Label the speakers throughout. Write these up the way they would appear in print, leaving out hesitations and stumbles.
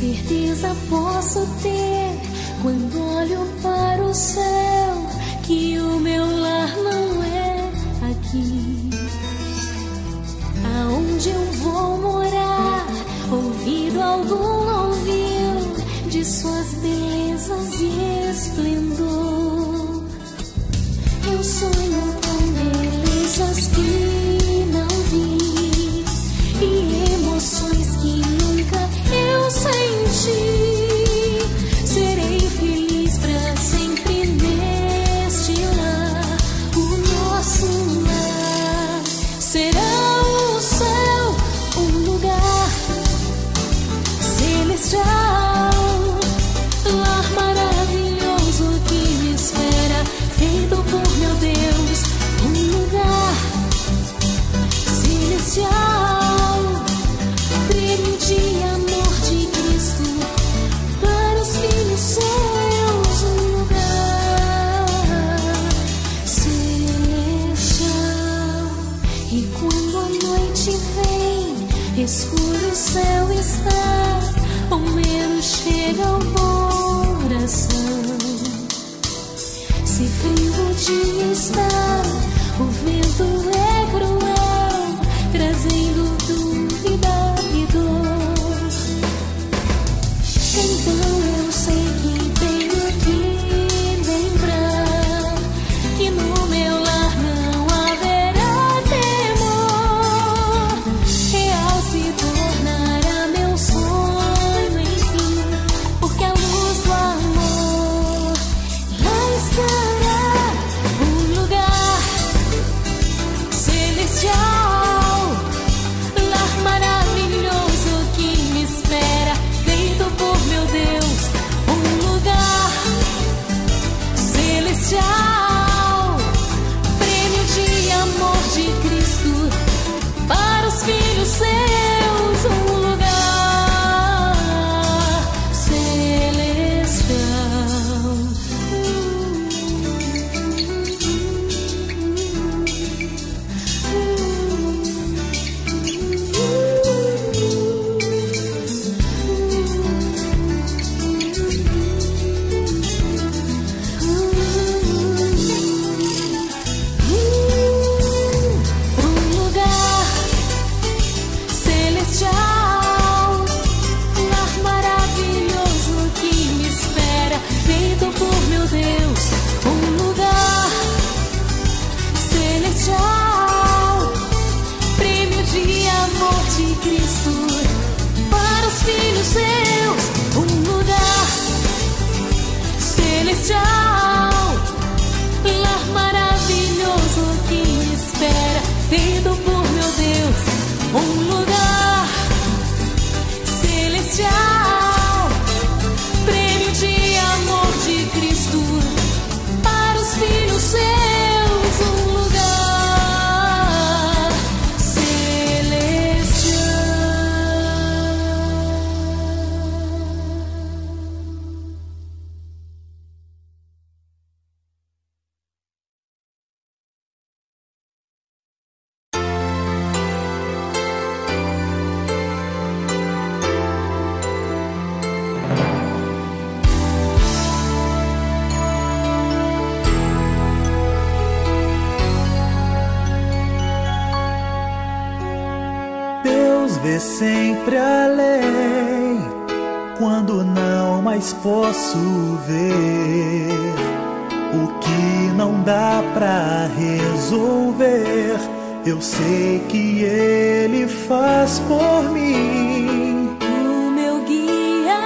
Speaker 1: certeza posso ter quando olho para o céu, que o meu lar não é aqui. Aonde eu vou morar, ouvido algum ouviu de suas belezas e esplendor. Eu sonho com belezas que não vi e emoções que nunca eu senti. Serei feliz pra sempre neste lar, o nosso lar. Será o céu um lugar celestial, lar maravilhoso que me espera, feito por meu Deus, um lugar celestial, prêmio de amor de Cristo para os filhos seus, um lugar celestial. E quando a noite vem, escuro o céu está, o medo chega ao coração. Se frio o dia está, o vento é cruel, trazendo dúvida e dor. Então eu sei que tenho que lembrar que no meu lar não haverá temor. Real se tornará meu sonho, enfim, porque a luz do amor lá estará, um lugar celestial, lar maravilhoso que me espera, feito por meu Deus, um lugar celestial, prêmio de amor de Cristo para os filhos seus, um lugar celestial. Um lugar celestial, lar maravilhoso que me espera, feito por meu Deus, um lugar celestial, prêmio de amor de Cristo para os filhos seus, um lugar celestial, lar maravilhoso que me espera, feito por meu Deus, um lugar celestial, prêmio de amor de Cristo para os filhos seus, um lugar celestial.
Speaker 2: Deus vê sempre além, quando não mais posso ver o que não dá pra resolver. Eu sei que Ele faz por mim.
Speaker 1: O meu guia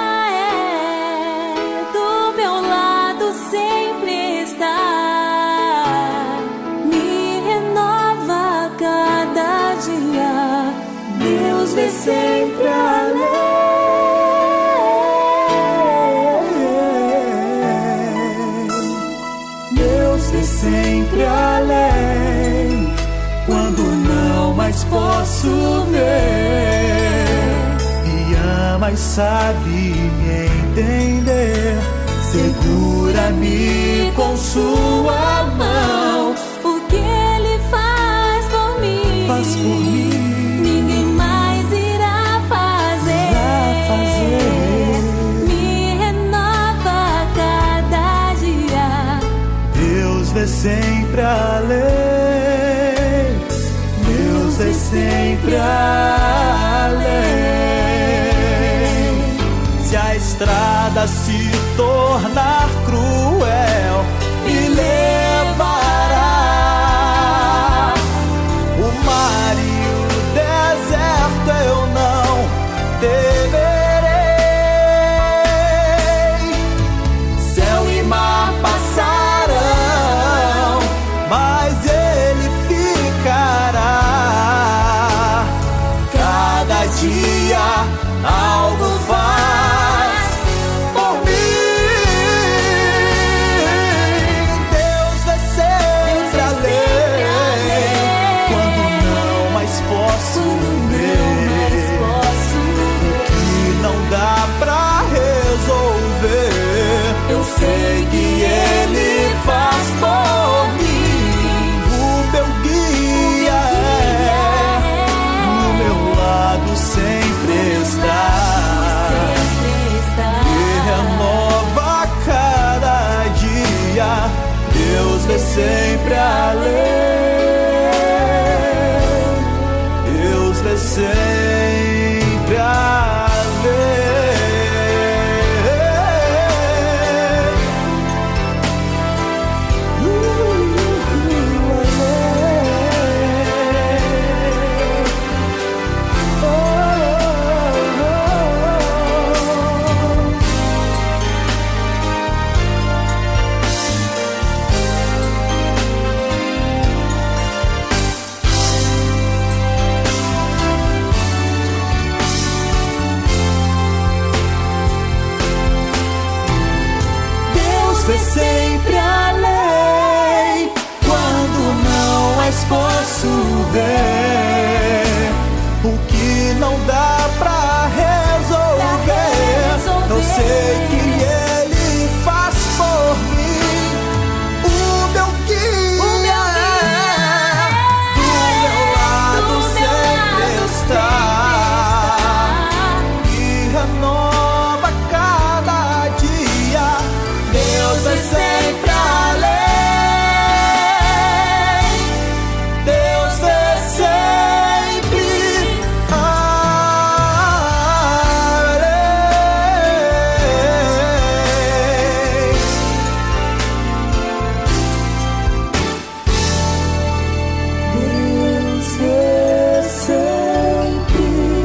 Speaker 1: é do meu lado, sempre está, me renova a cada dia. Deus vê sempre além.
Speaker 2: Deus vê sempre além, quando não mais posso ver, me ama e sabe me entender, segura-me com sua mão.
Speaker 1: O que Ele faz por mim,
Speaker 2: Faz por mim,
Speaker 1: ninguém mais irá fazer.
Speaker 2: irá fazer. nada se tornar cruel me levará. O mar e o deserto eu não temerei. Céu e mar passarão, mas ele ficará. Cada dia algo faz por mim. Deus vai sempre além quando não mais posso ver. O que não dá pra resolver, eu sei que ele faz por mim. O meu guia do meu lado sempre está. Deus vê sempre além. Deus vê sempre além. Vê sempre além quando não mais posso ver. O que não dá pra resolver, eu sei que ele faz por mim. O meu guia do meu lado sempre está e renova cada dia. Deus é sempre além. Deus é sempre além. Deus é sempre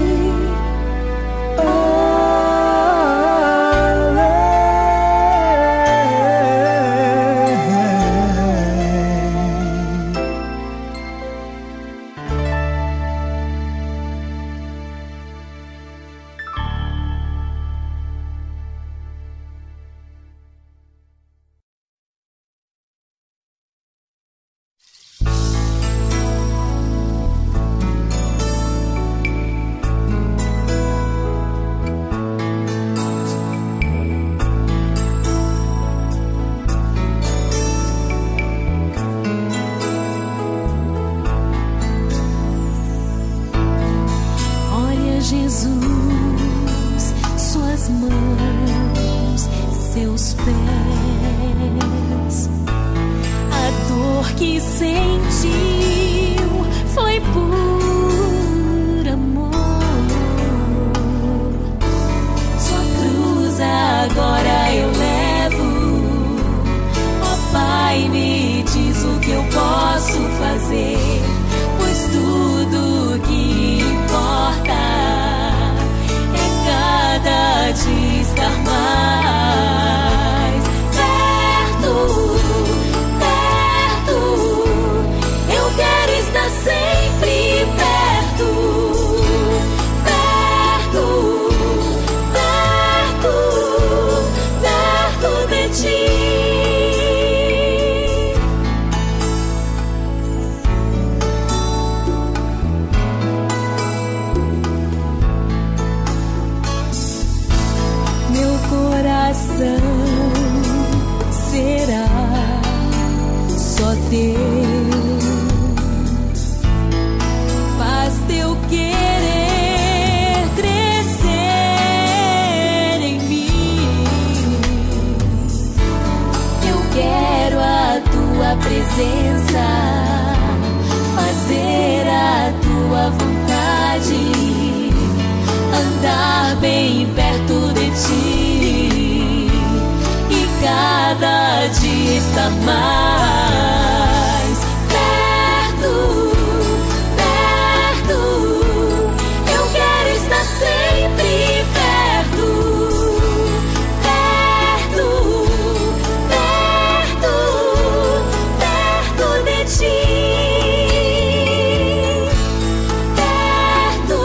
Speaker 2: Jesus, suas mãos, seus pés. A dor que sentiu foi por amor. Sua cruz agora eu levo. Ó Pai, me diz o que eu posso fazer, pois tudo que importa cada dia estar mais perto, perto. Eu quero estar sempre perto, perto, perto, perto de ti. Será só teu, faz teu querer crescer em mim. Eu quero a tua presença, fazer a tua vontade, andar bem perto de ti. estar mais perto, perto. Eu quero estar sempre perto, perto, perto, perto de ti. Perto,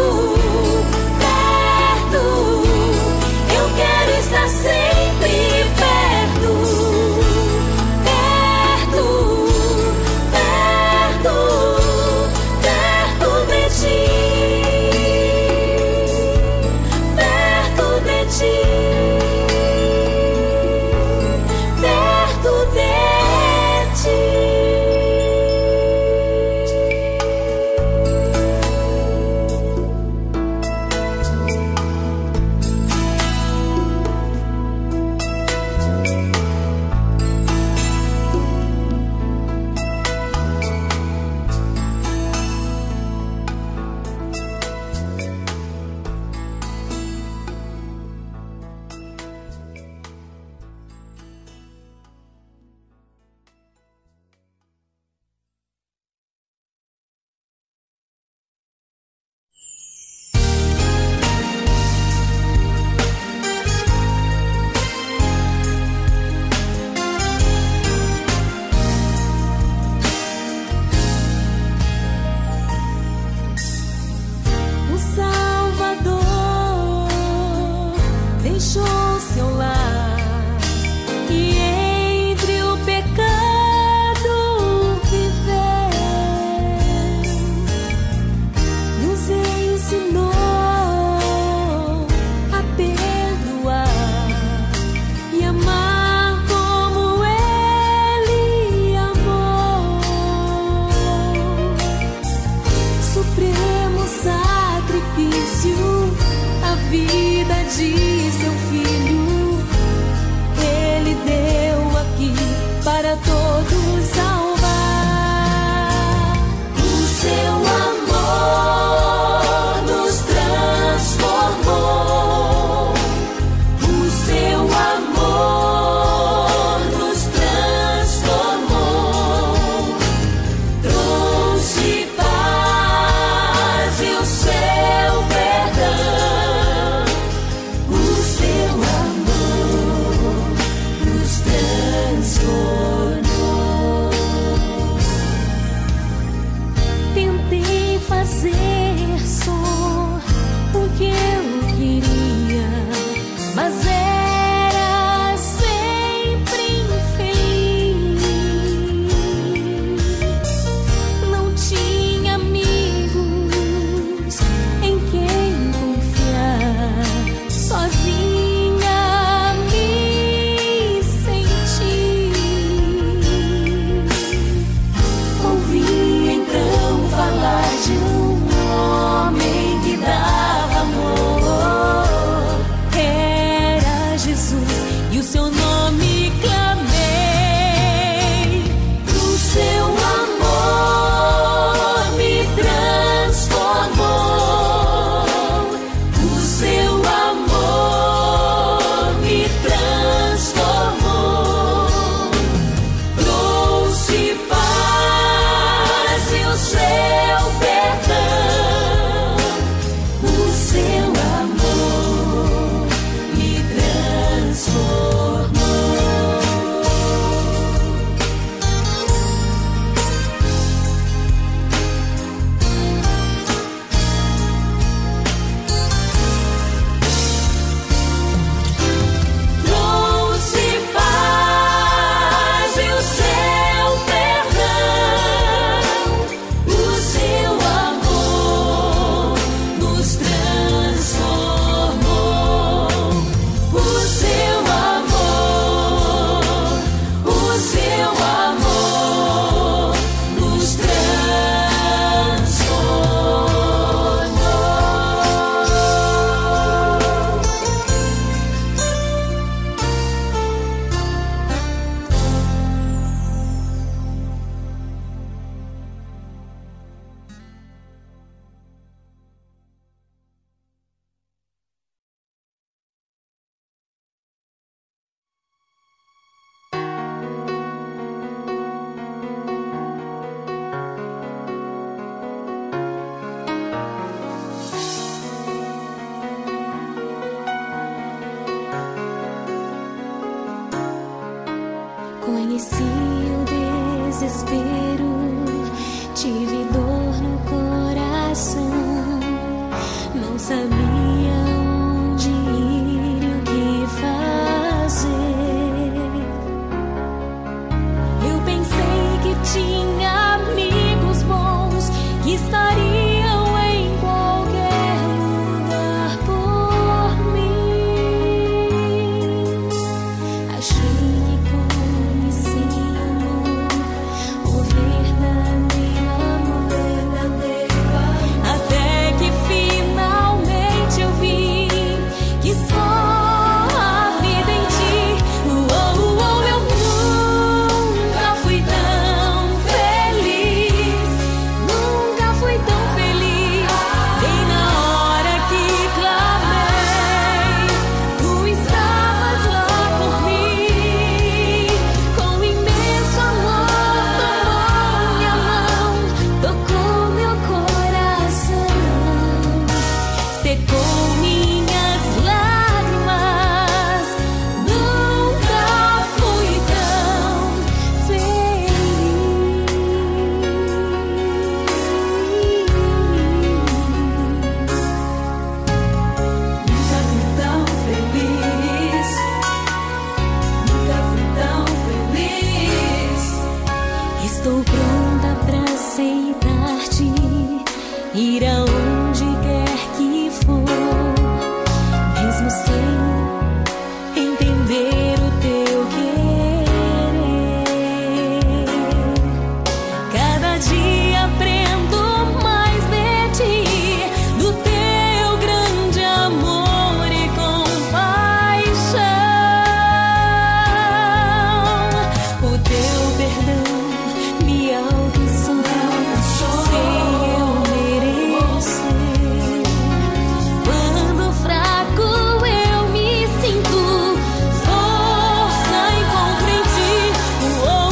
Speaker 2: perto. Eu quero estar sempre perto, perto, perto, perto de ti, perto de ti, perto de ti. O Salvador deixou seu lar e entre o pecado viveu, nos ensinou a perdoar e amar como Ele amou. Supremo sacrifício, a vida de seu filho, Ele deu aqui para todos salvar. O seu amor nos transformou, o seu amor nos transformou, trouxe paz e o seu perdão. O
Speaker 1: Conheci o desespero, tive dor no coração, não sabia onde ir e o que fazer. Eu pensei que tinha amigos bons que estariam em qualquer lugar por mim. Achei que conheci amor, o verdadeiro amor, até que finalmente eu vi que só a vida em ti. Eu nunca fui tão feliz, nunca fui tão feliz. Bem na hora que clamei, tu estavas lá por mim, com imenso amor tomou minha mão, tocou meu coração, secou minhas lágrimas. Nunca fui tão feliz. Nunca fui tão feliz. Nunca fui tão feliz. Estou pronta pra aceitar-te, ir aonde quer que for, mesmo sem entender o teu querer. Cada dia aprendo mais de ti, do teu grande amor e compaixão. O teu perdão me alcançou, sem eu merecer. Quando fraco eu me sinto, força encontro em ti. Eu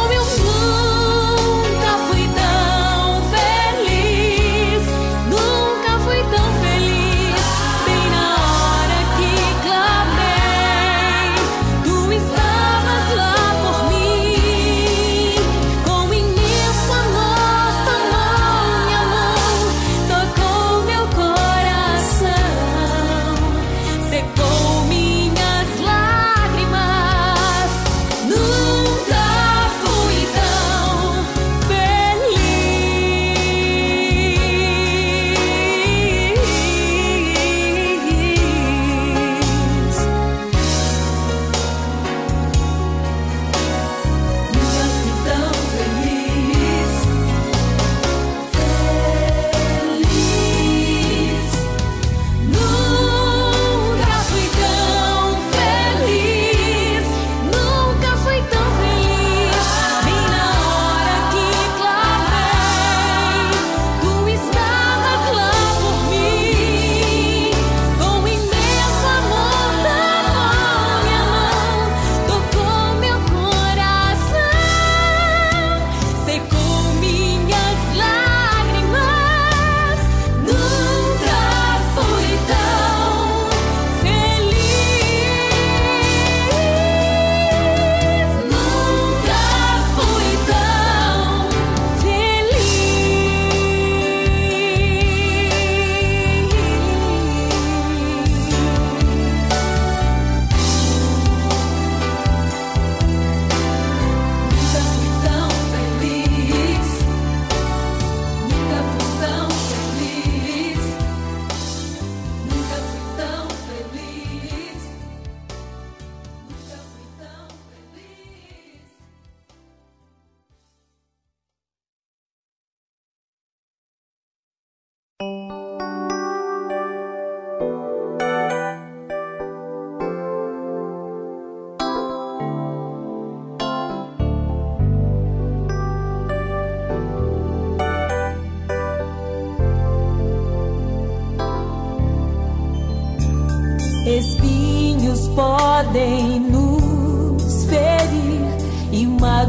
Speaker 1: nunca fui tão feliz, nunca fui tão feliz. Bem na hora que clamei, tu estavas lá por mim, com imenso amor tomou minha mão, tocou meu coração, secou minhas lágrimas. Nunca fui tão feliz. Nunca fui tão feliz. Feliz. Nunca fui tão feliz. Nunca fui tão feliz. Bem na hora que clamei, tu estavas lá por mim, com imenso amor tomou minha mão, tocou meu coração, secou minhas lágrimas. Nunca fui tão feliz. Nunca fui tão feliz. Nunca fui tão feliz. Nunca fui tão feliz. Nunca fui tão feliz. Espinhos podem nos ferir e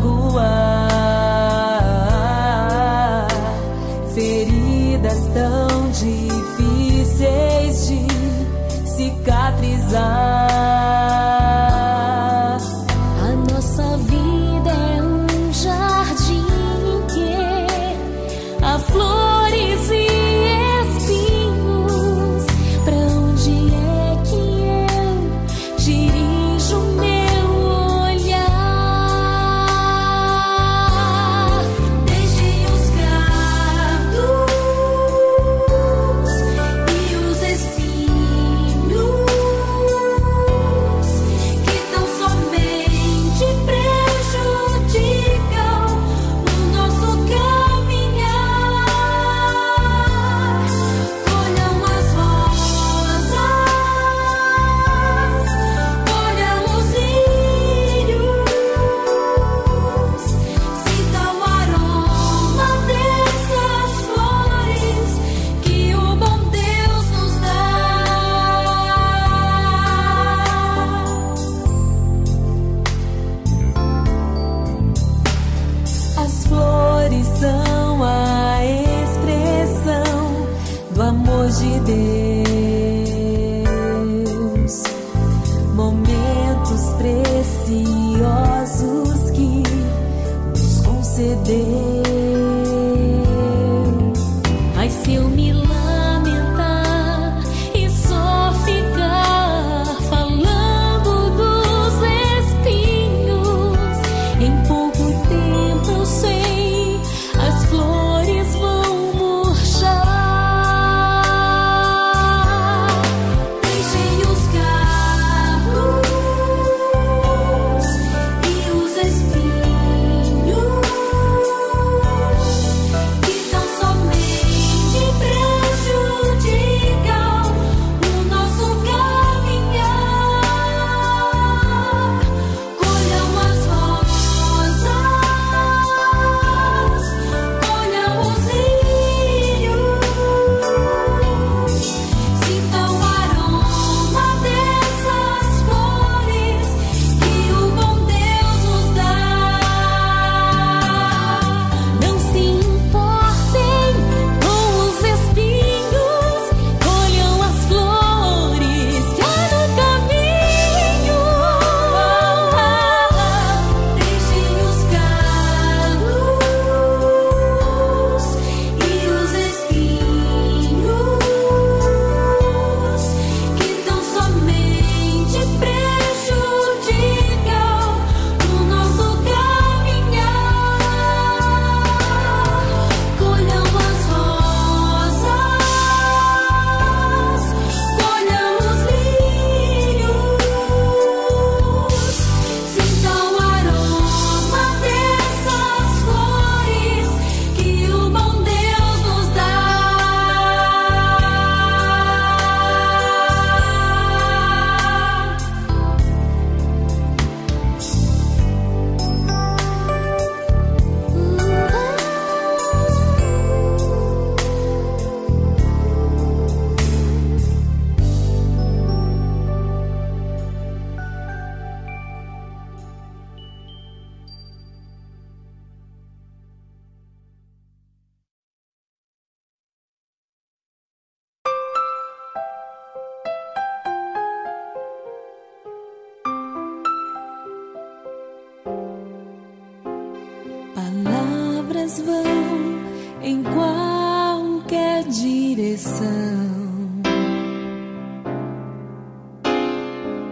Speaker 1: magoar, feridas tão difíceis de cicatrizar. A nossa vida é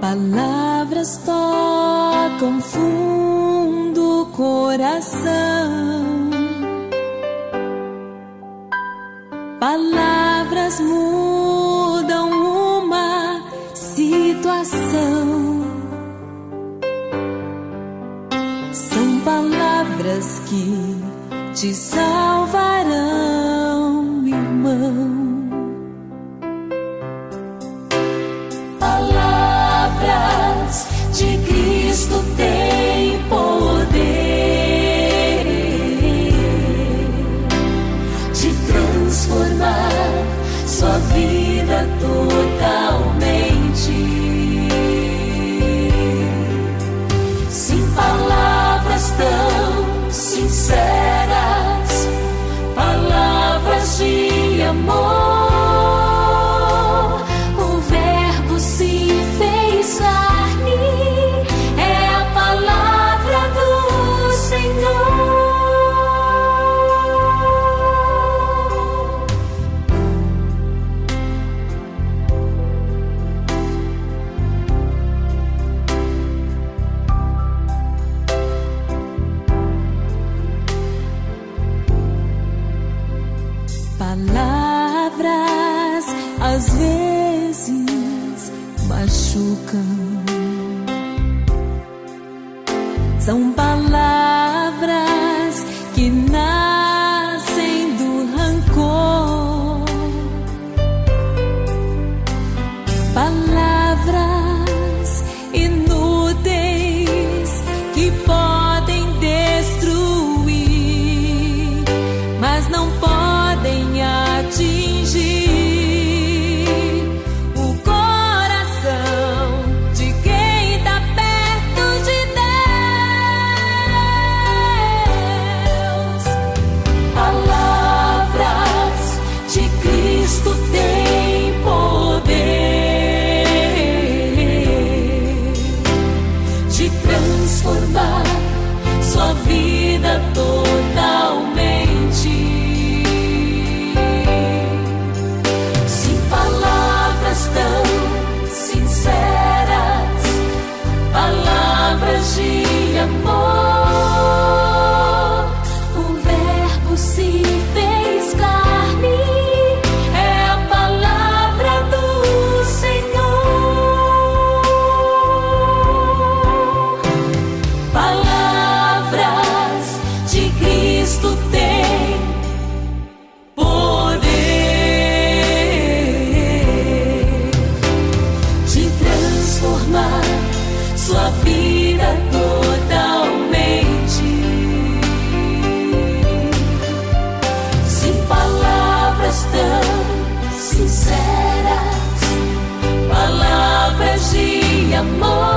Speaker 1: Palavras tocam fundo o coração. Palavras mudam uma situação. São palavras que te salvarão, irmão.
Speaker 2: Palavras de Cristo têm poder de transformar sua vida totalmente. Sim, palavras tão sinceras, palavras de amor.
Speaker 1: Palavras às vezes machucam. São palavras que nascem do rancor. Palavras inúteis que podem destruir, mas não podem atingir o coração de quem está perto de Deus.
Speaker 2: Palavras de Cristo têm poder de transformar sua vida totalmente. Tão sinceras, palavras de amor. O Verbo se fez carne, é a palavra do Senhor. Palavras de Cristo têm poder transformar sua vida totalmente. Sim, palavras tão sinceras, palavras de amor.